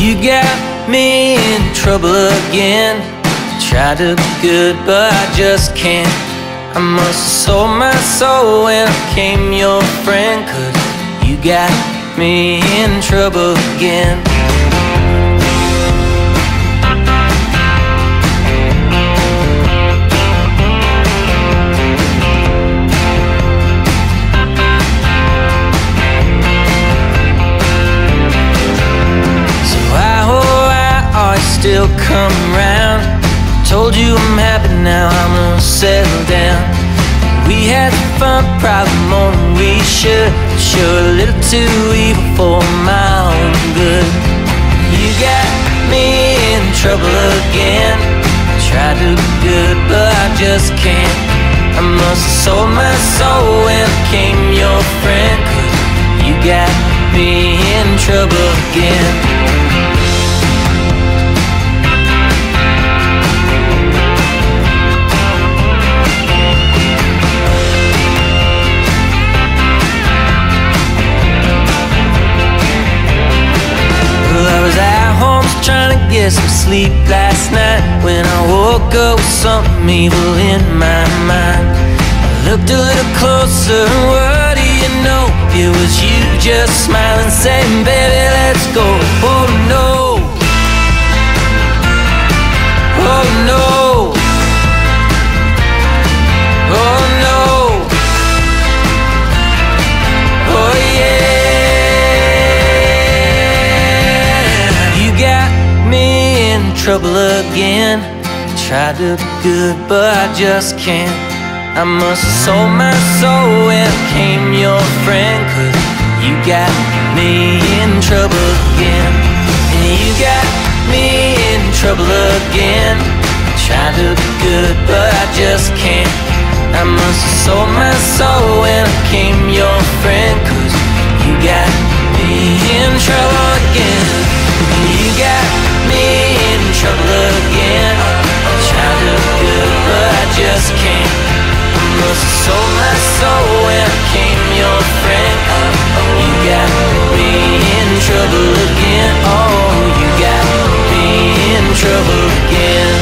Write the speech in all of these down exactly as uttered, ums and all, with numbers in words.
You got me in trouble again. Tried to be good, but I just can't. I must have sold my soul when I became your friend, 'cause you got me in trouble again. So why, oh why are you still come around? Told you I'm happy now, I'm gonna settle down. We had fun, probably more than we should. Sure, a little too evil for my own good. You got me in trouble again. Tried to be good, but I just can't. I must have sold my soul when I became your friend, 'cause you got me in trouble again. Trying to get some sleep last night, when I woke up with something evil in my mind. I looked a little closer, and what do you know? It was you just smiling, saying, baby, let's go. Oh no, oh no, oh no, oh yeah. Trouble again. Tried to be good, but I just can't. I must have sold my soul when I became your friend, 'cause you got me in trouble again. And you got me in trouble again. Tried to be good, but I just can't. I must have sold my soul when I became your friend, 'cause you got me in trouble again. And you got me in trouble again. Trying to be good, but I just can't. I must have sold my soul when I became your friend. You got me in trouble again. Oh, you got me in trouble again.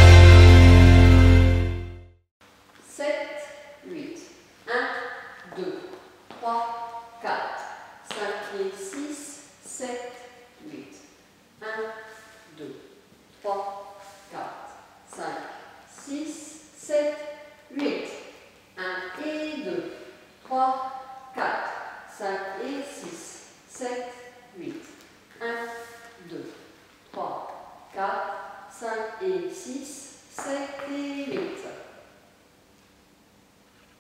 sept, huit. un, deux, trois, quatre, cinq et six, sept, huit. un, deux, trois, quatre, cinq, six, sept, huit. un et deux, trois, quatre, cinq et six, sept, huit. un, deux, trois, quatre, cinq et six, sept et huit.